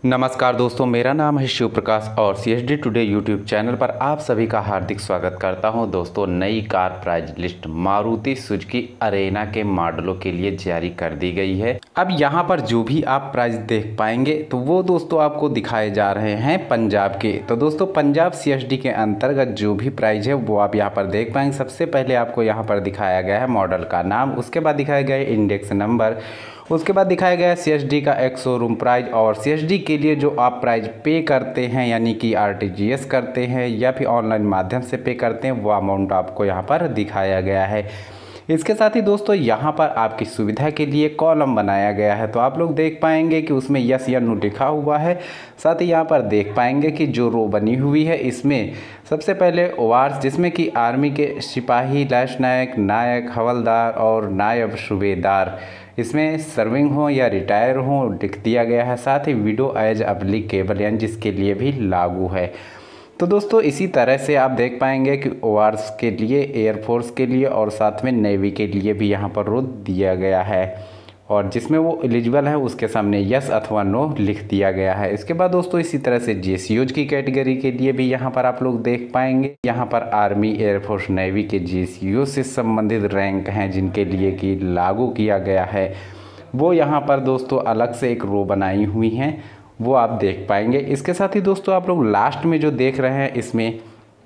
नमस्कार दोस्तों, मेरा नाम है शिव प्रकाश और CSD टुडे यूट्यूब चैनल पर आप सभी का हार्दिक स्वागत करता हूं। दोस्तों, नई car price list Maruti Suzuki Arena के मॉडलों के लिए जारी कर दी गई है। अब यहां पर जो भी आप प्राइस देख पाएंगे तो वो दोस्तों आपको दिखाए जा रहे हैं पंजाब के। तो दोस्तों, पंजाब CSD के अंतर्गत जो भी प्राइस है वो आप यहाँ पर देख पाएंगे। सबसे पहले आपको यहाँ पर दिखाया गया है मॉडल का नाम, उसके बाद दिखाया गया है इंडेक्स नंबर, उसके बाद दिखाया गया है CSD का एक शोरूम प्राइस। और CSD के लिए जो आप प्राइस पे करते हैं यानी कि RTGS करते हैं या फिर ऑनलाइन माध्यम से पे करते हैं, वो अमाउंट आपको यहाँ पर दिखाया गया है। इसके साथ ही दोस्तों यहाँ पर आपकी सुविधा के लिए कॉलम बनाया गया है, तो आप लोग देख पाएंगे कि उसमें यस या नो लिखा हुआ है। साथ ही यहाँ पर देख पाएंगे कि जो रो बनी हुई है इसमें सबसे पहले वार्स, जिसमें कि आर्मी के सिपाही, लैश नायक, नायक, हवलदार और नायब सूबेदार इसमें सर्विंग हो या रिटायर हो लिख दिया गया है। साथ ही विडो एज एप्लीकेबल यानी जिसके लिए भी लागू है। तो दोस्तों, इसी तरह से आप देख पाएंगे कि ओआर्स के लिए, एयरफोर्स के लिए और साथ में नेवी के लिए भी यहाँ पर रो दिया गया है, और जिसमें वो एलिजिबल है उसके सामने यस अथवा नो लिख दिया गया है। इसके बाद दोस्तों इसी तरह से GCOs की कैटेगरी के लिए भी यहाँ पर आप लोग देख पाएंगे। यहाँ पर आर्मी, एयरफोर्स, नेवी के GCO से संबंधित रैंक हैं जिनके लिए कि लागू किया गया है, वो यहाँ पर दोस्तों अलग से एक रो बनाई हुई हैं, वो आप देख पाएंगे। इसके साथ ही दोस्तों आप लोग लास्ट में जो देख रहे हैं इसमें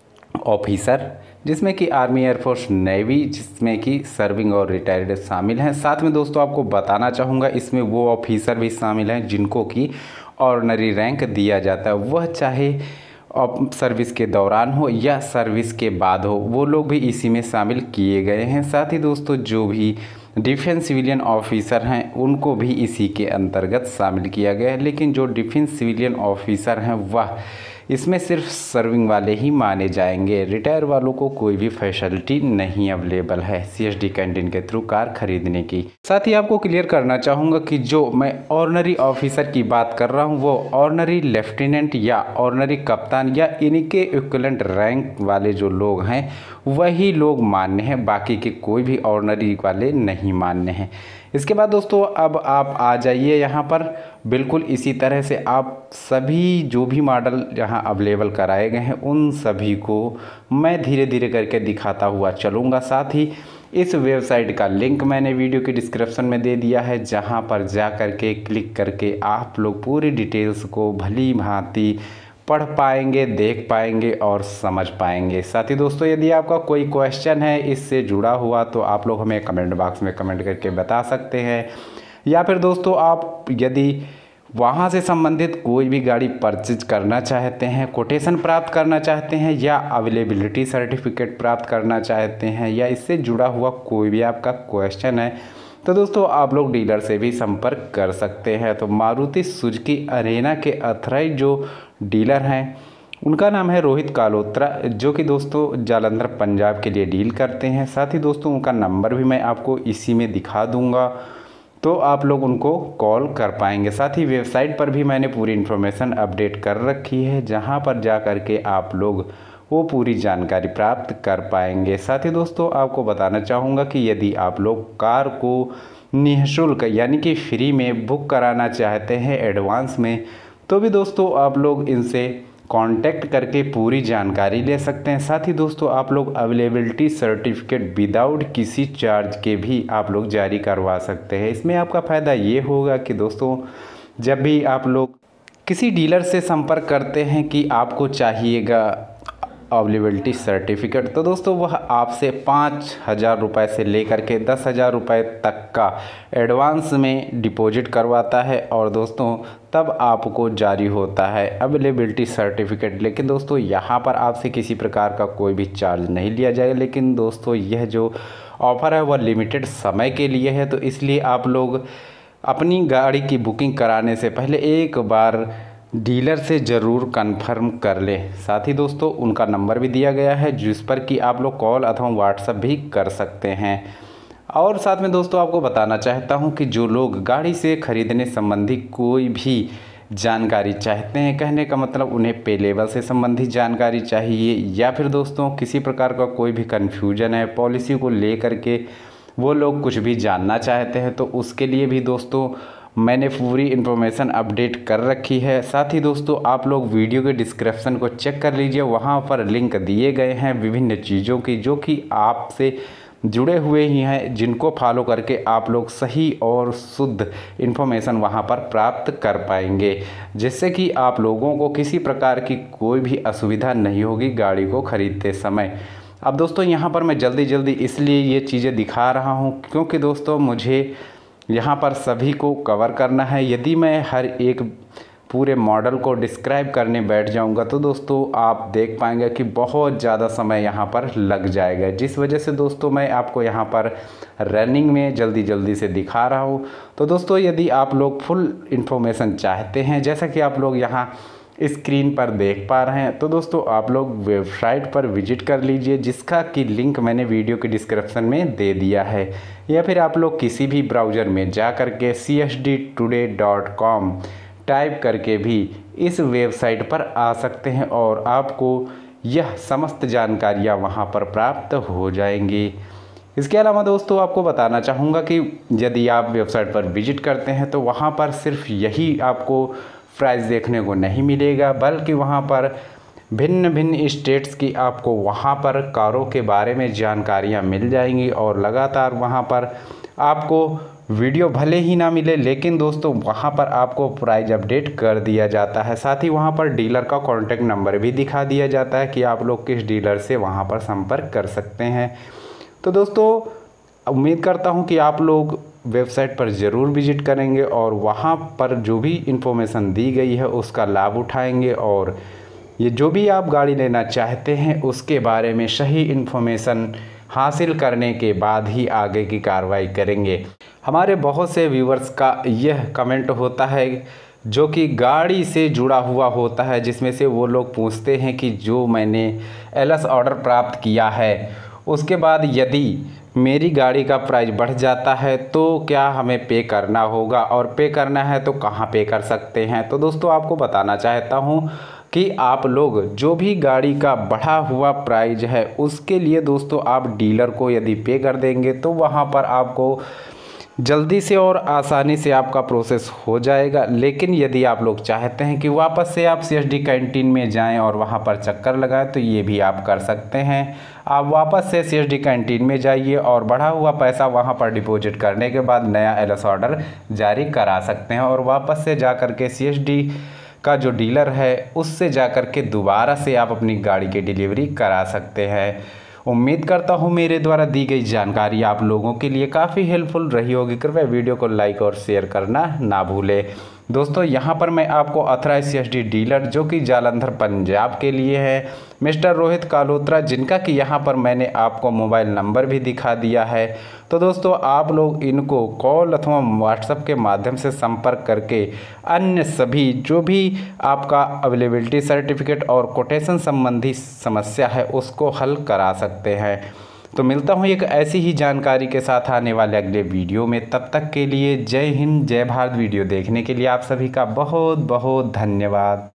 ऑफिसर, जिसमें कि आर्मी, एयरफोर्स, नेवी, जिसमें कि सर्विंग और रिटायर्ड शामिल हैं। साथ में दोस्तों आपको बताना चाहूँगा इसमें वो ऑफिसर भी शामिल हैं जिनको कि ऑर्डिनरी रैंक दिया जाता है, वह चाहे सर्विस के दौरान हो या सर्विस के बाद हो, वो लोग भी इसी में शामिल किए गए हैं। साथ ही दोस्तों जो भी डिफेंस सिविलियन ऑफिसर हैं उनको भी इसी के अंतर्गत शामिल किया गया है, लेकिन जो डिफेंस सिविलियन ऑफिसर हैं वह इसमें सिर्फ सर्विंग वाले ही माने जाएंगे। रिटायर वालों को कोई भी फैसिलिटी नहीं अवेलेबल है CSD कैंटीन के थ्रू कार खरीदने की। साथ ही आपको क्लियर करना चाहूँगा कि जो मैं ऑर्डिनरी ऑफिसर की बात कर रहा हूँ वो ऑर्डिनरी लेफ्टिनेंट या ऑर्डिनरी कप्तान या इनके इक्विवेलेंट रैंक वाले जो लोग हैं वही लोग मान्य हैं, बाकी के कोई भी ऑर्डिनरी वाले नहीं मान्य हैं। इसके बाद दोस्तों अब आप आ जाइए यहाँ पर, बिल्कुल इसी तरह से आप सभी जो भी मॉडल यहाँ अवेलेबल कराए गए हैं उन सभी को मैं धीरे धीरे करके दिखाता हुआ चलूँगा। साथ ही इस वेबसाइट का लिंक मैंने वीडियो के डिस्क्रिप्शन में दे दिया है, जहाँ पर जा करके क्लिक करके आप लोग पूरी डिटेल्स को भली भांति पढ़ पाएंगे, देख पाएंगे और समझ पाएंगे। साथ ही दोस्तों यदि आपका कोई क्वेश्चन है इससे जुड़ा हुआ तो आप लोग हमें कमेंट बॉक्स में कमेंट करके बता सकते हैं, या फिर दोस्तों आप यदि वहाँ से संबंधित कोई भी गाड़ी परचेज करना चाहते हैं, कोटेशन प्राप्त करना चाहते हैं या अवेलेबिलिटी सर्टिफिकेट प्राप्त करना चाहते हैं या इससे जुड़ा हुआ कोई भी आपका क्वेश्चन है तो दोस्तों आप लोग डीलर से भी संपर्क कर सकते हैं। तो मारुति सुजुकी अरेना के ऑथराइज जो डीलर हैं उनका नाम है रोहित कालोत्रा, जो कि दोस्तों जालंधर पंजाब के लिए डील करते हैं। साथ ही दोस्तों उनका नंबर भी मैं आपको इसी में दिखा दूंगा, तो आप लोग उनको कॉल कर पाएंगे। साथ ही वेबसाइट पर भी मैंने पूरी इन्फॉर्मेशन अपडेट कर रखी है, जहां पर जा कर के आप लोग वो पूरी जानकारी प्राप्त कर पाएंगे। साथ ही दोस्तों आपको बताना चाहूँगा कि यदि आप लोग कार को निःशुल्क यानी कि फ्री में बुक कराना चाहते हैं एडवांस में, तो भी दोस्तों आप लोग इनसे कांटेक्ट करके पूरी जानकारी ले सकते हैं। साथ ही दोस्तों आप लोग अवेलेबिलिटी सर्टिफिकेट विदाउट किसी चार्ज के भी आप लोग जारी करवा सकते हैं। इसमें आपका फ़ायदा ये होगा कि दोस्तों जब भी आप लोग किसी डीलर से संपर्क करते हैं कि आपको चाहिएगा अवेलेबिलिटी सर्टिफिकेट, तो दोस्तों वह आपसे 5,000 रुपये से लेकर के 10,000 रुपये तक का एडवांस में डिपॉजिट करवाता है और दोस्तों तब आपको जारी होता है अवेलेबिलिटी सर्टिफिकेट। लेकिन दोस्तों यहाँ पर आपसे किसी प्रकार का कोई भी चार्ज नहीं लिया जाएगा। लेकिन दोस्तों यह जो ऑफ़र है वह लिमिटेड समय के लिए है, तो इसलिए आप लोग अपनी गाड़ी की बुकिंग कराने से पहले एक बार डीलर से ज़रूर कंफर्म कर लें। साथ ही दोस्तों उनका नंबर भी दिया गया है जिस पर कि आप लोग कॉल अथवा व्हाट्सएप भी कर सकते हैं। और साथ में दोस्तों आपको बताना चाहता हूं कि जो लोग गाड़ी से ख़रीदने संबंधी कोई भी जानकारी चाहते हैं, कहने का मतलब उन्हें पे लेवल से संबंधित जानकारी चाहिए या फिर दोस्तों किसी प्रकार का कोई भी कन्फ्यूजन है पॉलिसी को लेकर के, वो लोग कुछ भी जानना चाहते हैं, तो उसके लिए भी दोस्तों मैंने पूरी इन्फॉर्मेशन अपडेट कर रखी है। साथ ही दोस्तों आप लोग वीडियो के डिस्क्रिप्शन को चेक कर लीजिए, वहाँ पर लिंक दिए गए हैं विभिन्न चीज़ों की जो कि आपसे जुड़े हुए ही हैं, जिनको फॉलो करके आप लोग सही और शुद्ध इन्फॉर्मेशन वहाँ पर प्राप्त कर पाएंगे, जिससे कि आप लोगों को किसी प्रकार की कोई भी असुविधा नहीं होगी गाड़ी को ख़रीदते समय। अब दोस्तों यहाँ पर मैं जल्दी इसलिए ये चीज़ें दिखा रहा हूँ क्योंकि दोस्तों मुझे यहाँ पर सभी को कवर करना है। यदि मैं हर एक पूरे मॉडल को डिस्क्राइब करने बैठ जाऊंगा तो दोस्तों आप देख पाएंगे कि बहुत ज़्यादा समय यहाँ पर लग जाएगा, जिस वजह से दोस्तों मैं आपको यहाँ पर रनिंग में जल्दी से दिखा रहा हूँ। तो दोस्तों यदि आप लोग फुल इन्फॉर्मेशन चाहते हैं, जैसा कि आप लोग यहाँ स्क्रीन पर देख पा रहे हैं, तो दोस्तों आप लोग वेबसाइट पर विजिट कर लीजिए, जिसका कि लिंक मैंने वीडियो के डिस्क्रिप्शन में दे दिया है, या फिर आप लोग किसी भी ब्राउज़र में जा कर के csdtoday.com टाइप करके भी इस वेबसाइट पर आ सकते हैं और आपको यह समस्त जानकारियाँ वहाँ पर प्राप्त हो जाएंगी। इसके अलावा दोस्तों आपको बताना चाहूँगा कि यदि आप वेबसाइट पर विजिट करते हैं तो वहाँ पर सिर्फ यही आपको प्राइस देखने को नहीं मिलेगा, बल्कि वहाँ पर भिन्न स्टेट्स की आपको वहाँ पर कारों के बारे में जानकारियाँ मिल जाएंगी और लगातार वहाँ पर आपको वीडियो भले ही ना मिले, लेकिन दोस्तों वहाँ पर आपको प्राइस अपडेट कर दिया जाता है। साथ ही वहाँ पर डीलर का कॉन्टैक्ट नंबर भी दिखा दिया जाता है कि आप लोग किस डीलर से वहाँ पर संपर्क कर सकते हैं। तो दोस्तों उम्मीद करता हूँ कि आप लोग वेबसाइट पर ज़रूर विजिट करेंगे और वहाँ पर जो भी इन्फॉर्मेशन दी गई है उसका लाभ उठाएंगे और ये जो भी आप गाड़ी लेना चाहते हैं उसके बारे में सही इन्फॉर्मेशन हासिल करने के बाद ही आगे की कार्रवाई करेंगे। हमारे बहुत से व्यूवर्स का यह कमेंट होता है जो कि गाड़ी से जुड़ा हुआ होता है, जिसमें से वो लोग पूछते हैं कि जो मैंने एलएस ऑर्डर प्राप्त किया है उसके बाद यदि मेरी गाड़ी का प्राइस बढ़ जाता है तो क्या हमें पे करना होगा, और पे करना है तो कहाँ पे कर सकते हैं। तो दोस्तों आपको बताना चाहता हूँ कि आप लोग जो भी गाड़ी का बढ़ा हुआ प्राइस है उसके लिए दोस्तों आप डीलर को यदि पे कर देंगे तो वहाँ पर आपको जल्दी से और आसानी से आपका प्रोसेस हो जाएगा। लेकिन यदि आप लोग चाहते हैं कि वापस से आप CSD कैंटीन में जाएं और वहां पर चक्कर लगाएं तो ये भी आप कर सकते हैं। आप वापस से CSD कैंटीन में जाइए और बढ़ा हुआ पैसा वहां पर डिपॉजिट करने के बाद नया एलएस ऑर्डर जारी करा सकते हैं और वापस से जा कर के CSD का जो डीलर है उससे जा कर के दोबारा से आप अपनी गाड़ी की डिलीवरी करा सकते हैं। उम्मीद करता हूँ मेरे द्वारा दी गई जानकारी आप लोगों के लिए काफ़ी हेल्पफुल रही होगी। कृपया वीडियो को लाइक और शेयर करना ना भूलें। दोस्तों यहाँ पर मैं आपको ऑथराइज CSD डीलर जो कि जालंधर पंजाब के लिए है मिस्टर रोहित कालोत्रा, जिनका कि यहाँ पर मैंने आपको मोबाइल नंबर भी दिखा दिया है। तो दोस्तों आप लोग इनको कॉल अथवा व्हाट्सएप के माध्यम से संपर्क करके अन्य सभी जो भी आपका अवेलेबिलिटी सर्टिफिकेट और कोटेशन संबंधी समस्या है उसको हल करा सकते हैं। तो मिलता हूँ एक ऐसी ही जानकारी के साथ आने वाले अगले वीडियो में। तब तक के लिए जय हिंद जय भारत। वीडियो देखने के लिए आप सभी का बहुत बहुत धन्यवाद।